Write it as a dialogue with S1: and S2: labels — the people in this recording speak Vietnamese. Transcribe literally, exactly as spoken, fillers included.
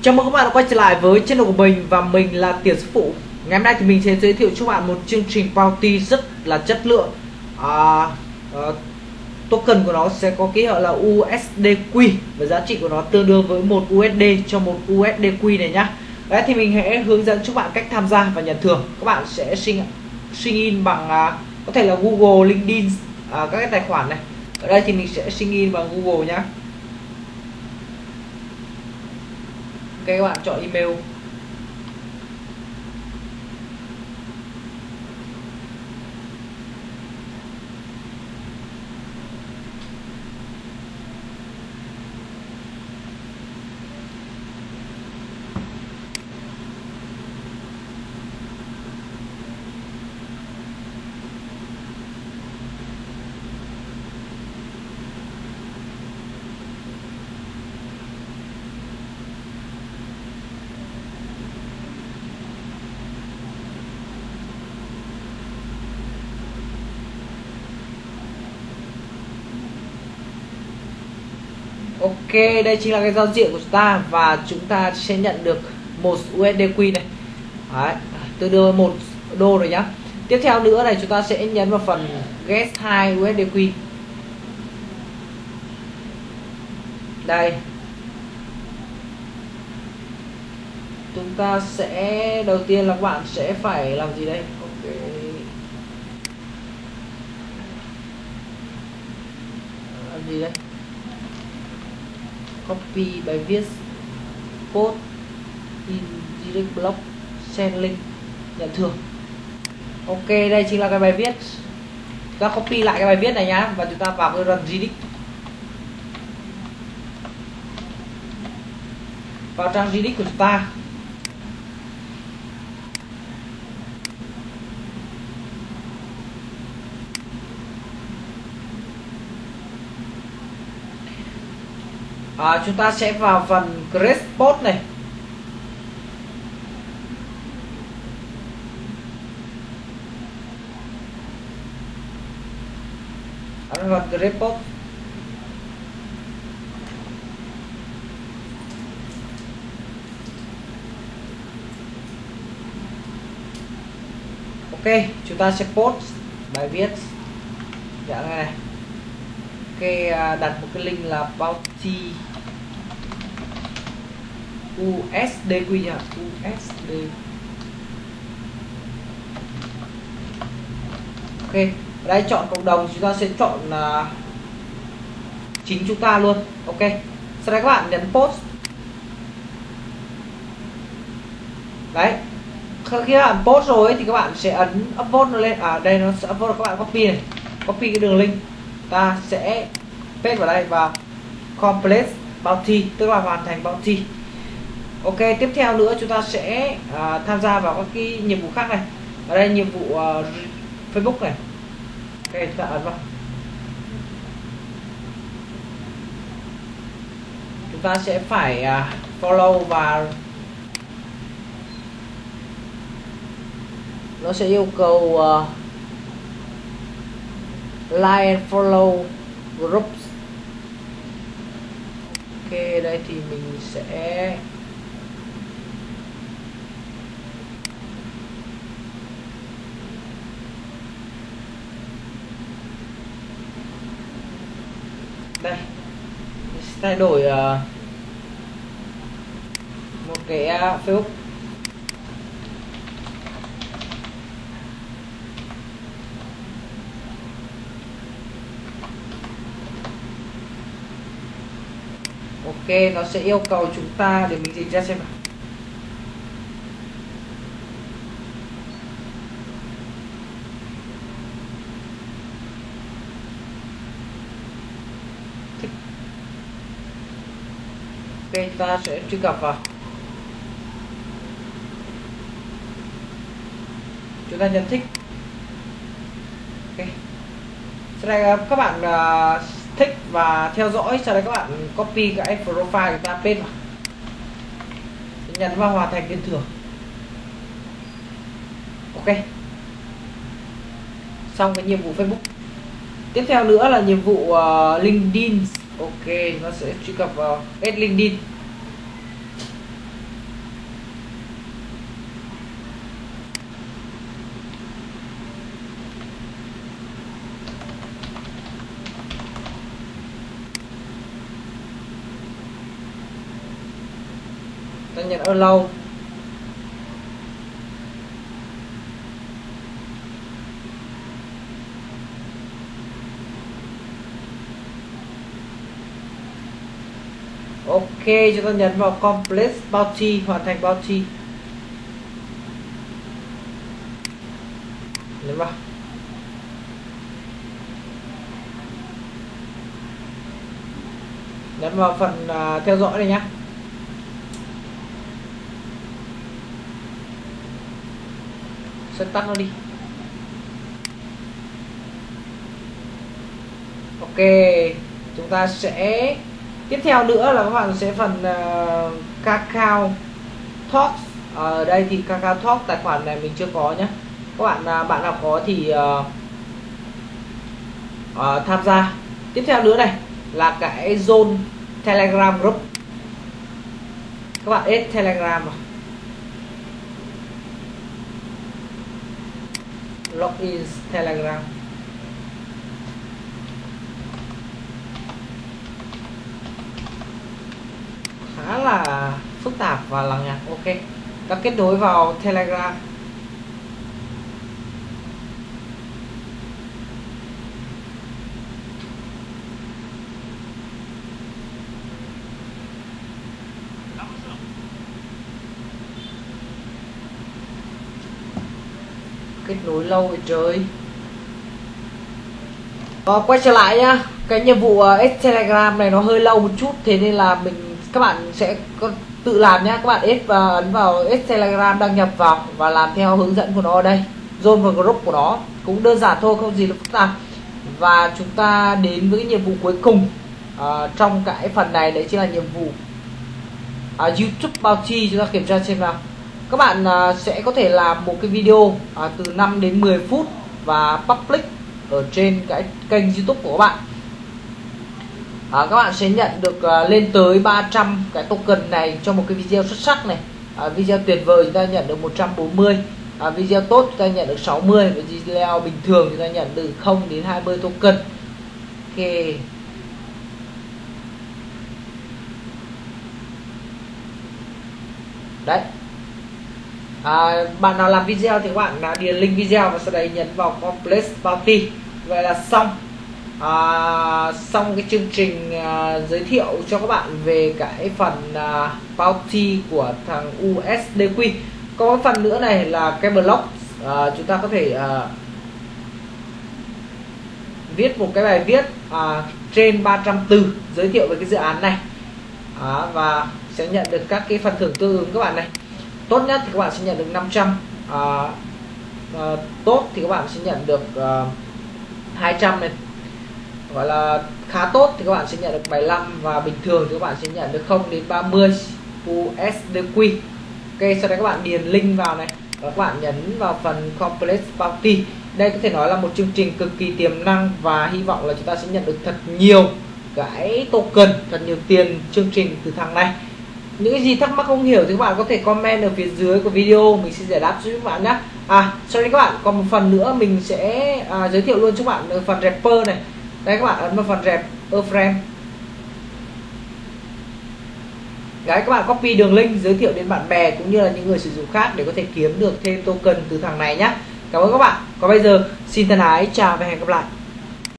S1: Chào mừng các bạn đã quay trở lại với channel của mình và mình là Tiền Sư Phụ. Ngày hôm nay thì mình sẽ giới thiệu cho bạn một chương trình bounty rất là chất lượng. à, à, Token của nó sẽ có ký hiệu là u ét đê quy và giá trị của nó tương đương với một u ét đê cho một u ét đê quy này nhá. Đấy thì mình sẽ hướng dẫn cho bạn cách tham gia và nhận thưởng. Các bạn sẽ sign sign in bằng à, có thể là Google, LinkedIn, à, các cái tài khoản này. Ở đây thì mình sẽ sign in bằng Google nhá. Ok, các bạn chọn email. Ok, đây chính là cái giao diện của chúng ta và chúng ta sẽ nhận được một u ét đê quy này. Đấy, tương đương một đô rồi nhá. Tiếp theo nữa này chúng ta sẽ nhấn vào phần get hai u ét đê quy. Đây. Chúng ta sẽ đầu tiên là các bạn sẽ phải làm gì đây? Ok. Làm gì đây? Copy bài viết, post in direct blog, send link, nhận thưởng. Ok, đây chính là cái bài viết. Chúng ta copy lại cái bài viết này nhá và chúng ta vào cái run Redix. Vào trang Redix của chúng ta. À, chúng ta sẽ vào phần create post này. Ấn vào create post. Ok, chúng ta sẽ post bài viết dạng này này. Ok, đặt một cái link là bounty u ét đê quy nhỉ, u ét đê. Ok, ở đây chọn cộng đồng, chúng ta sẽ chọn uh, chính chúng ta luôn. Ok, sau đây các bạn nhấn post. Đấy, khi các bạn post rồi ấy, thì các bạn sẽ ấn upvote nó lên. À đây nó sẽ upvote, các bạn copy này, copy cái đường link, ta sẽ paste vào đây và complete bounty, tức là hoàn thành bounty. Ok, tiếp theo nữa chúng ta sẽ à, tham gia vào các cái nhiệm vụ khác này. Ở đây nhiệm vụ uh, Facebook này. Ok, chúng ta ấn vào. Chúng ta sẽ phải uh, follow và nó sẽ yêu cầu uh, like and follow groups. Ok, đây thì mình sẽ đây mình sẽ thay đổi uh, một cái uh, Facebook. Ok, nó sẽ yêu cầu chúng ta để mình dịch ra xem nào. Ok, ta sẽ truy cập vào. Chúng ta nhấn thích. Ok. Sau đây các bạn uh, thích và theo dõi, sau đấy các bạn copy cái profile chúng ta paste vào, nhấn vào hoàn thành tiền thưởng. Ok, xong cái nhiệm vụ Facebook. Tiếp theo nữa là nhiệm vụ uh, LinkedIn. Ok, nó sẽ truy cập vào add LinkedIn. ta nhận allow. Ok, chúng ta nhấn vào complete bounty, hoàn thành bounty. Nhấn vào. Nhấn vào phần uh, theo dõi này nhá. Sẽ tắt nó đi. Ok, chúng ta sẽ tiếp theo nữa là các bạn sẽ phần uh, Kakao Talk. Ở đây thì Kakao Talk tài khoản này mình chưa có nhé. Các bạn uh, bạn nào có thì uh, uh, tham gia. Tiếp theo nữa này là cái zone Telegram group. Các bạn add Telegram vào. Login Telegram. Khá là phức tạp và lằng nhằng. Ok, ta kết nối vào Telegram. Kết nối lâu rồi trời. Ờ, quay trở lại nhá, cái nhiệm vụ uh, add Telegram này nó hơi lâu một chút, thế nên là mình các bạn sẽ có tự làm nhá. Các bạn add và ấn vào add Telegram, đăng nhập vào và làm theo hướng dẫn của nó ở đây, join vào group của nó, cũng đơn giản thôi, không gì là phức tạp. Và chúng ta đến với cái nhiệm vụ cuối cùng uh, trong cái phần này, đấy chính là nhiệm vụ uh, YouTube bounty. Chúng ta kiểm tra xem nào. Các bạn uh, sẽ có thể làm một cái video uh, từ năm đến mười phút và public ở trên cái kênh YouTube của các bạn. À, các bạn sẽ nhận được uh, lên tới ba trăm cái token này cho một cái video xuất sắc này. À, video tuyệt vời chúng ta nhận được một trăm bốn mươi, à, video tốt chúng ta nhận được sáu mươi, và video bình thường chúng ta nhận từ không đến hai mươi token. Ok. Đấy. À, bạn nào làm video thì các bạn là điền link video và sau đấy nhấn vào complete bounty. Vậy là xong. À, xong cái chương trình à, giới thiệu cho các bạn về cái phần à, bounty của thằng u ét đê quy. Có phần nữa này là cái blog, à, chúng ta có thể à, viết một cái bài viết à, trên ba trăm từ giới thiệu về cái dự án này, à, và sẽ nhận được các cái phần thưởng tương ứng các bạn này. Tốt nhất thì các bạn sẽ nhận được năm trăm, à, à, tốt thì các bạn sẽ nhận được à, hai trăm này, gọi là khá tốt thì các bạn sẽ nhận được bảy mươi lăm, và bình thường thì các bạn sẽ nhận được không đến ba mươi u ét đê quy. Ok, sau đó các bạn điền link vào này và các bạn nhấn vào phần complete bounty. Đây có thể nói là một chương trình cực kỳ tiềm năng và hy vọng là chúng ta sẽ nhận được thật nhiều cái token, thật nhiều tiền chương trình từ thằng này. Những cái gì thắc mắc không hiểu thì các bạn có thể comment ở phía dưới của video, mình sẽ giải đáp cho các bạn nhé. À, sorry các bạn, còn một phần nữa mình sẽ à, giới thiệu luôn cho các bạn ở phần rapper này. Đây các bạn ấn vào phần rep a friend. Đấy, các bạn copy đường link giới thiệu đến bạn bè cũng như là những người sử dụng khác để có thể kiếm được thêm token từ thằng này nhé. Cảm ơn các bạn. Còn bây giờ xin thân ái chào và hẹn gặp lại.